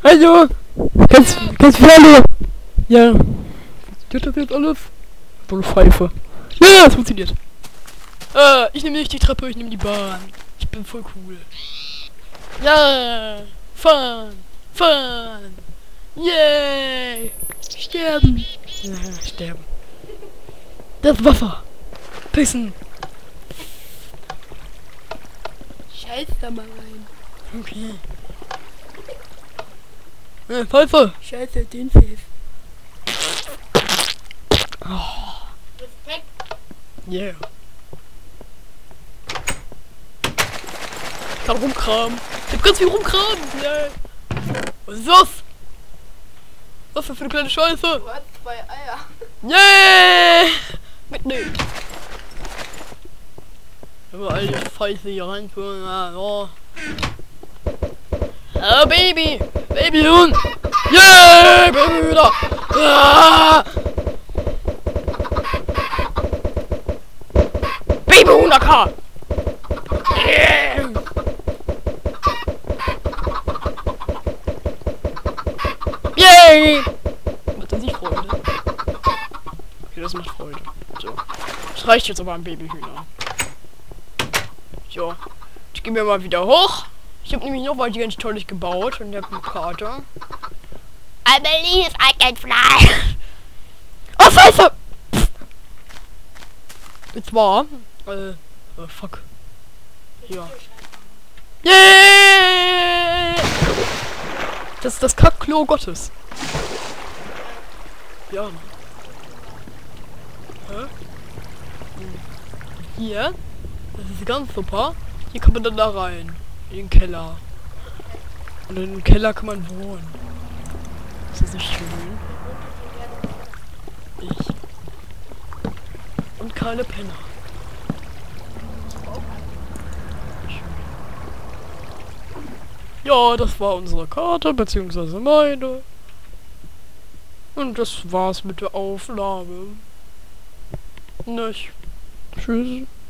Hallo! Ganz viel Hallo! Ja. Funktioniert das jetzt alles? So eine Pfeife. Ja, es funktioniert. Ich nehme nicht die Treppe, ich nehme die Bahn. Ich bin voll cool. Ja! Fahren! Fahren! Yay! Sterben! Ja, sterben. Das Wasser! Pissen! Scheiß da mal rein. Okay. Pfeife! Scheiße, den Pfiff. Oh. Respekt. Yeah. Ich kann rumkramen. Ich hab ganz viel rumkramen. Yeah. Was ist das? Was für eine kleine Scheiße? Du hast 2 Eier. Yeah! Mitnehmen. Aber all die Scheiße hier reinführen. Oh. Oh, Baby! Babyhuhn! Yeah! Babyhühner! Ah! Babyhuhner-K! Yeah! Yay! Macht das nicht Freude? Okay, das macht Freude. So. Das reicht jetzt aber an Babyhühner. So. Ich gehe mir mal wieder hoch. Ich habe nämlich noch was ganz Tolles gebaut und ich habe eine Karte. I believe I can fly. Oh, Scheiße! Und zwar, fuck. Ja. Yeah! Das ist das Kackklo Gottes. Ja. Hä? Hier. Das ist ganz super. Hier kann man dann da rein. In den Keller. Und in den Keller kann man wohnen. Ist das nicht schön? Ich. Und keine Penner. Ja, das war unsere Karte, beziehungsweise meine. Und das war's mit der Aufnahme. Nicht. Tschüss.